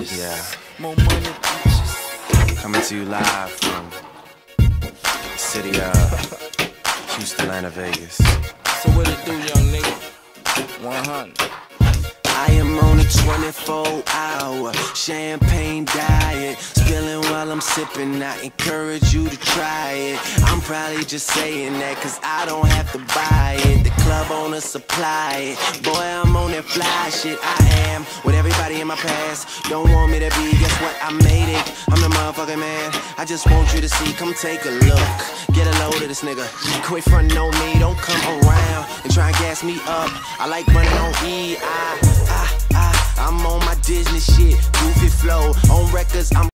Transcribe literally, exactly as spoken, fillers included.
bitches. Yeah. More money, bitches. Coming to you live from the city of Houston, Atlanta, Vegas. So what it do, young nigga? one hundred. I am on a twenty-four hour champagne diet, spilling while I'm sipping. I encourage you to try it. I'm probably just saying that cause I don't have to buy it. The club owner supply it. Boy, I'm on that fly shit. I am with everybody in my past. Don't want me to be, guess what? I made it. I'm the motherfucking man. I just want you to see, come take a look. Get a load of this nigga. Quit frontin' on me, don't come around and try and gas me up. I like running on E I I, I, I'm on my Disney shit, goofy flow, on records, I'm